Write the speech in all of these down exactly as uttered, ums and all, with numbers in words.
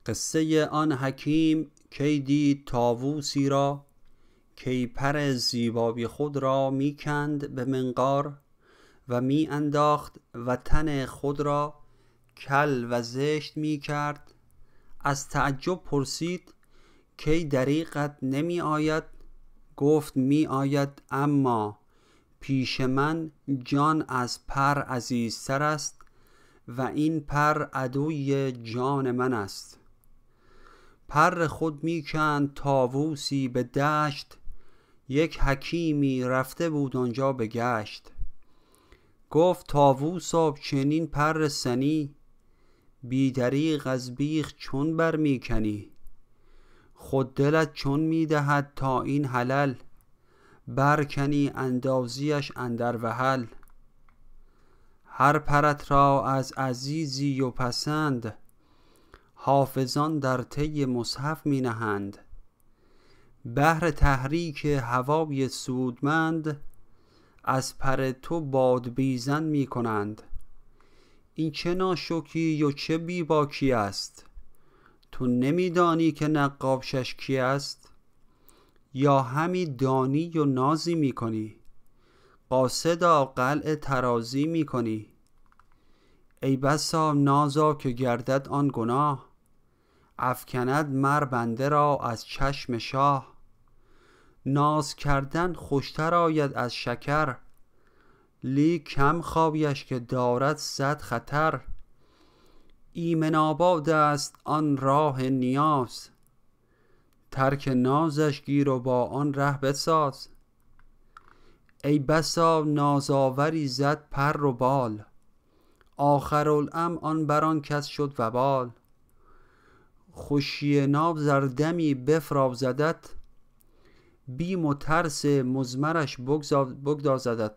قصه آن حکیم کی دید طاووسی را، کی پر زیبای خود را می کند به منقار و می انداخت و تن خود را کل و زشت می کرد. از تعجب پرسید کی دریغت نمی آید؟ گفت می آید، اما پیش من جان از پر عزیزتر است و این پر عدوی جان من است. پر خود می کند طاووسی به دشت، یک حکیمی رفته بود آنجا به گشت. گفت طاووسا چنین پر سنی، بی دریغ از بیخ چون بر می کنی؟ خود دلت چون می دهد تا این حلل، برکنی اندازیش اندر وحل. هر پرت را از عزیزی و پسند، حافظان در طی مصحف می نهند. بهر تحریک هوای سودمند، از پر تو بادبیزن می کنند. این چه ناشکری و چه بی باکی است؟ تو نمی دانی که نقاشش کی است؟ یا همی دانی و نازی می کنی، قاصدا قلع طرازی می کنی؟ ای بسا نازا که گردد آن گناه، افکند مر بنده را از چشم شاه. ناز کردن خوشتر آید از شکر، لیک کم خایش که دارد صد خطر. ایمن آباد است آن راه نیاز، ترک نازش گیر و با آن ره بساز. ای بسا نازآوری زد پر و بال، آخرالامر آن بر آن کس شد وبال. خوشی ناز ار دمی بفرازدت، بیم و ترس مضمرش بگدازدت.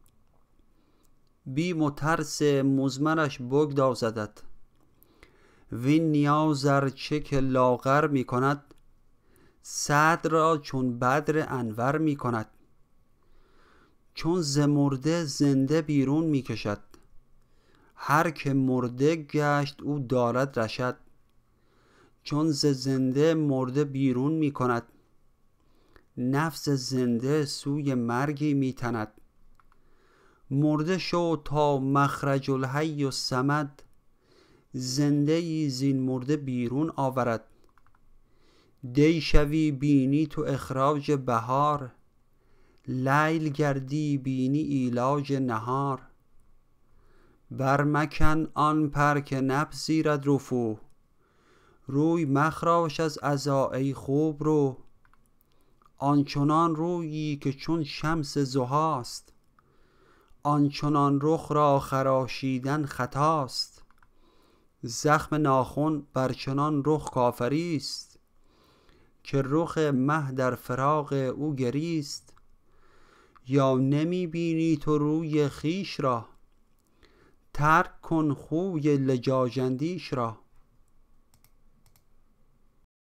بیم و ترس مضمرش بگدازدت. وین نیاز ار چه که لاغر می کند، صدر را چون بدر انور می کند. چون ز مرده زنده بیرون می کشد، هر که مرده گشت او دارد رشد. چون ز زنده مرده بیرون می کند، نفس زنده سوی مرگی می تند. مرده شو تا مخرج الحی الصمد، زنده ای زین مرده بیرون آورد. دی شوی بینی تو اخراج بهار، لیل گردی بینی ایلاج نهار. برمکن آن پر که نپذیرد رفو، روی مخراش از عزا ای خوب رو. آنچنان رویی که چون شمس ضحاست، آنچنان رخ را خراشیدن خطاست. زخم ناخن بر چنان رخ کافری است، که رخ مه در فراق او گریست. یا نمی بینی تو روی خویش را، ترک کن خوی لجاج اندیش را.